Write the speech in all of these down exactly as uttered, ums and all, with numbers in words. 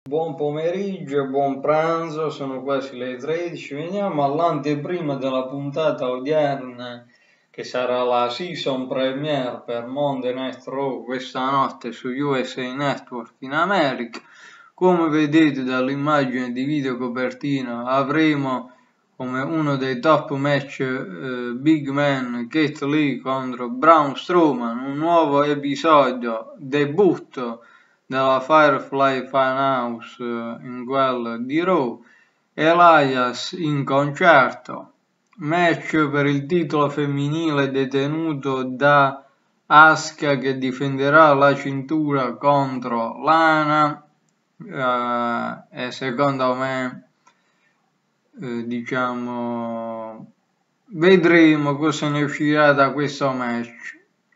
Buon pomeriggio, buon pranzo, sono quasi le tredici, veniamo all'anteprima della puntata odierna che sarà la season premiere per Monday Night Raw questa notte su U S A Network in America. Come vedete dall'immagine di video copertina avremo come uno dei top match eh, Big Man Keith Lee contro Braun Strowman, un nuovo episodio, debutto della Firefly Funhouse in quel di Raw, Elias in concerto, match per il titolo femminile detenuto da Asuka che difenderà la cintura contro Lana eh, e secondo me eh, diciamo vedremo cosa ne uscirà da questo match.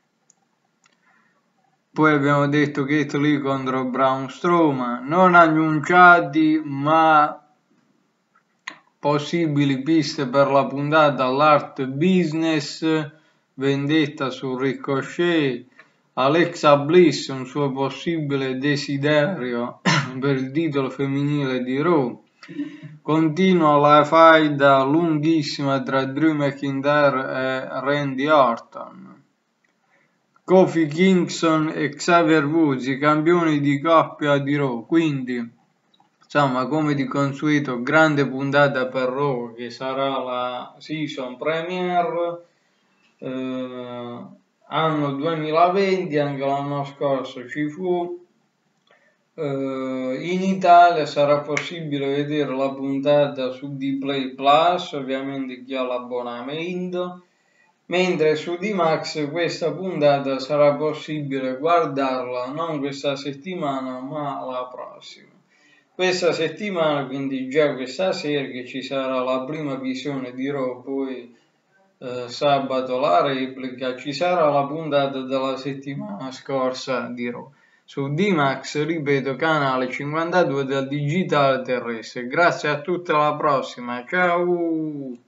Poi abbiamo detto Keith Lee contro Braun Strowman, non annunciati ma possibili piste per la puntata all'Art Business, vendetta su Ricochet, Alexa Bliss, un suo possibile desiderio per il titolo femminile di Raw. Continua la faida lunghissima tra Drew McIntyre e Randy Orton. Kofi Kingston e Xavier Woods, i campioni di coppia di Raw, quindi insomma come di consueto grande puntata per Raw che sarà la season premiere eh, anno duemilaventi, anche l'anno scorso ci fu. Uh, in Italia sarà possibile vedere la puntata su Dplay Plus, ovviamente chi ha l'abbonamento, mentre su D-Max questa puntata sarà possibile guardarla non questa settimana ma la prossima. Questa settimana, quindi già questa sera che ci sarà la prima visione di Raw, poi eh, sabato la replica, ci sarà la puntata della settimana scorsa di Raw. Su D-Max, ripeto, canale cinquantadue del digitale terrestre. Grazie a tutti, alla prossima, ciao!